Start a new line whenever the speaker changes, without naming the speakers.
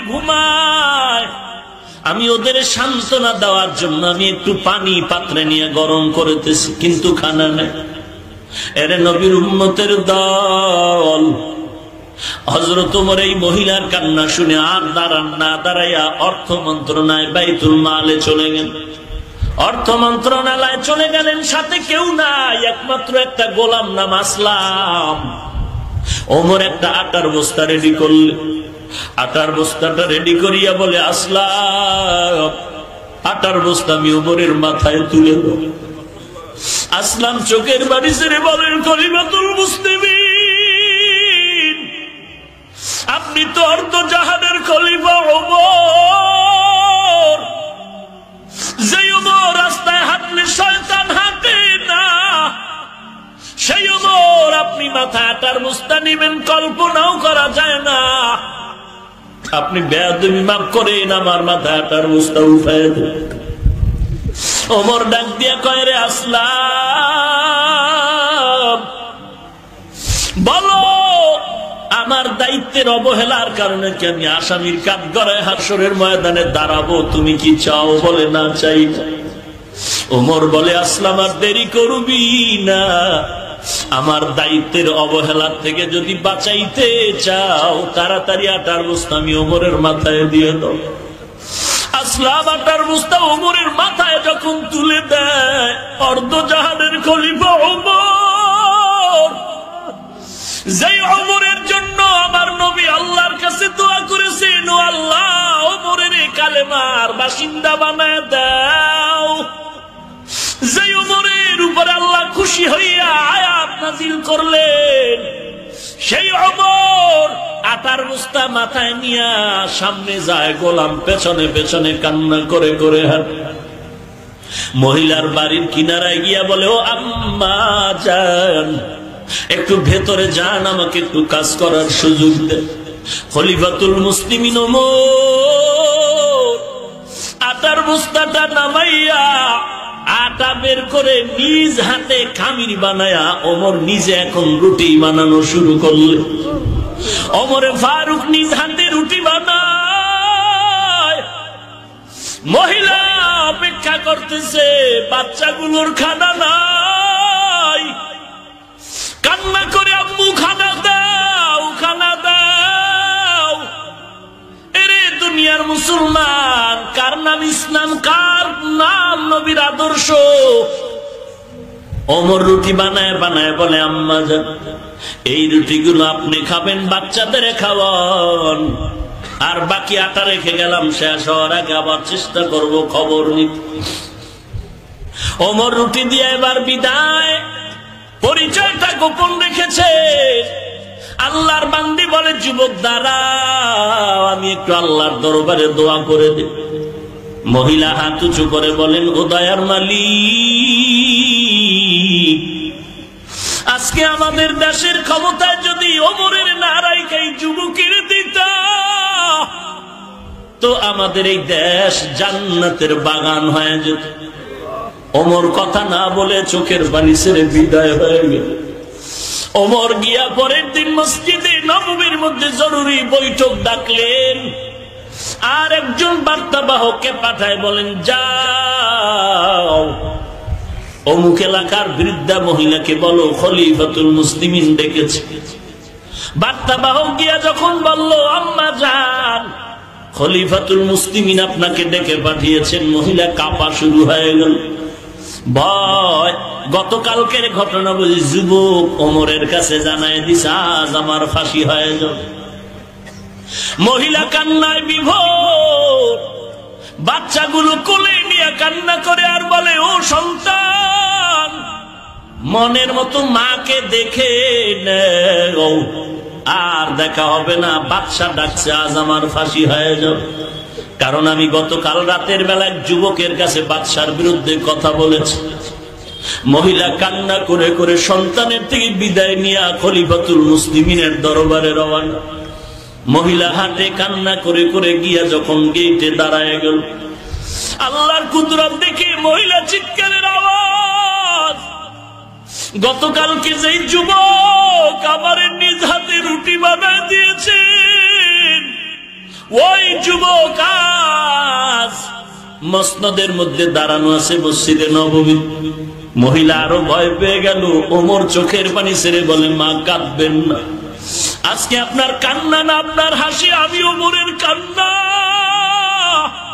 ঘুমায়, আমি ওদের সান্ত্বনা দেওয়ার জন্য আমি একটু পানি পাত্রে নিয়ে গরম করতেছি, কিন্তু খানা নেই। এরে নবীর উম্মতের দল, হযরত ওমর এই মহিলার কান্না শুনে আর দাঁড়ান না, দাঁড়াইয়া অর্থ মন্ত্রণালয় বাইতুল মালে চলে গেলেন। অর্থ মন্ত্রণালয়ে চলে গেলেন, সাথে কেউ নাই, একমাত্র একটা গোলাম নাম আসলাম। ওমর একটা আটার বস্তা রেডি করলেন। আটার বস্তাটা রেডি করিয়া বলে, আসলাম, আটার বস্তা আমি ওমরের মাথায় তুলে দেব। আসলাম চোখের বাড়ি ছেড়ে বলেন, খলিফাতুল মুসলিমিন, আপনি তো অর্ধ জাহানের খলিফা ওমর। যে ওমর রাস্তায় হাঁটলে শয়তান হাঁটে না, সেই ওমর আপনি মাথায় আটার বস্তা নিবেন, কল্পনাও করা যায় না। আপনি বেয়াদবি মাফ করেন, আমার মাথায় আটার বস্তা উঠায় দেন। ওমর ডাক দিয়া কয়, রে আসলাম, বলো আমার দায়িত্বের অবহেলার কারণে কি আমি আসামির কাঠগড়ায় হাসরের ময়দানে দাঁড়াবো? তুমি কি চাও? বলে, না, চাই। ওমর বলে, আসলাম আর দেরি করবি না, আমার দায়িত্বের অবহেলার থেকে যদি বাঁচাইতে চাও, তাড়াতাড়ি আটার বস্তা আমি ওমরের মাথায় দিয়ে দাও। আসলাম আটার বস্তা ওমরের মাথায় যখন তুলে দেয়, অর্ধ জাহানের খলিফা ওমর, যেই ওমরের জন্য আমার নবী আল্লাহর কাছে দোয়া করেছেন, ও আল্লাহ, ওমরের কালেমার বাসিন্দা বানায় দাও। যেই ওমরের উপরে আল্লাহ খুশি হইয়া আয়াত নাযিল করলেন, সেই ওমর আটার বস্তা মাথায় নিয়া সামনে যায়, গোলাম পেছনে পেছনে কান্না করে করে হাঁটে। মহিলার বাড়ির কিনারায় গিয়া বলে, ও আম্মা জান, একটু ভেতরে যান, আমাকে একটু কাজ করার সুযোগ দেন। খলিফাতুল মুসলিমিন ওমর আটার বস্তাটা নামাইয়া আটা বের করে নিজ হাতে খামির বানায়া ওমর নিজে এখন রুটি বানানো শুরু করলেন। ওমরে ফারুক নিজ হাতে রুটি বানায়, মহিলা অপেক্ষা করতেছে, বাচ্চাগুলোর খানা নাই, কান্না করে, আম্মু খানা দাও, খানা দাও। এরে দুনিয়ার মুসলমান, কার নাম ইসলাম, কার নাম নবীর আদর্শ? ওমর রুটি বানায় বানায় বলে, আম্মা জান, এই রুটিগুলো আপনি খাবেন, বাচ্চাদের খাওয়ান, আর বাকি আটা রেখে গেলাম, শেষ হওয়ার আগে আবার চেষ্টা করব খবর নিতে। ওমর রুটি দিয়ে এবার বিদায়। পরিচয়টা গোপন রেখেছে। আল্লাহর বান্দি বলে, যুবক দাঁড়াও, আমি একটু আল্লাহর দরবারে দোয়া করে দিই। মহিলা হাত উঁচু করে বলেন, ও দয়ার মালিক, আজকে আমাদের দেশের ক্ষমতায় যদি ওমরের নারাইকাই যুবকের দিত, তো আমাদের এই দেশ জান্নাতের বাগান হয়ে যেত। ওমর কথা না বলে চোখের পানি ছেড়ে বিদায় হয়ে গেল। ওমর গিয়া পরের দিন মসজিদে নববীর মধ্যে জরুরি বৈঠক ডাকলেন, আর একজন বার্তাবাহককে পাঠায়, বলেন, যাও অমুক এলাকার বৃদ্ধা মহিলাকে বলো খলিফাতুল মুসলিমিন ডেকেছে। বার্তাবাহক গিয়া যখন বলল, আম্মা জান, খলিফাতুল মুসলিমিন আপনাকে ডেকে পাঠিয়েছেন, মহিলা কাঁপা শুরু হয়ে গেল। ভয়, গতকালকের ঘটনা বুঝি যুবক ওমরের কাছে জানায় দিছে, আজ আমার ফাঁসি হয়ে যাবে। মহিলা কান্নায় বিভোর, বাচ্চাগুলো কোলে নিয়ে কান্না করে আর বলে, ও সন্তান, মনের মতো মাকে দেখে নেও, আর দেখা হবে না। বাদশা ডাকছে, আজ আমার ফাঁসি হয়ে যাবে, কারণ আমি গতকাল রাতের বেলা এক যুবকের কাছে বাদশার বিরুদ্ধে কথা বলেছি। মহিলা কান্না করে করে সন্তানের থেকে বিদায় নিয়ে খলিফাতুল মুসলিমিনের দরবারে রওনা। মহিলা হাতে কান্না করে করে গিয়া যখন গেটে দাঁড়ায় গেল, আল্লাহর কুদরত দেখে মহিলা চিৎকারের আওয়াজ, গতকালকে যেই যুবক আমার নিজ হাতে রুটি বানায় দিয়েছেন, ওই যুবক আজ মসনদের মধ্যে দাঁড়ানো আছে মসজিদে নববী। মহিলা আরো ভয় পেয়ে গেল। ওমর চোখের পানি ছেড়ে বলে, মা কাঁদবেন না, আজকে আপনার কান্না না আপনার হাসি, আমি ওমরের কান্না।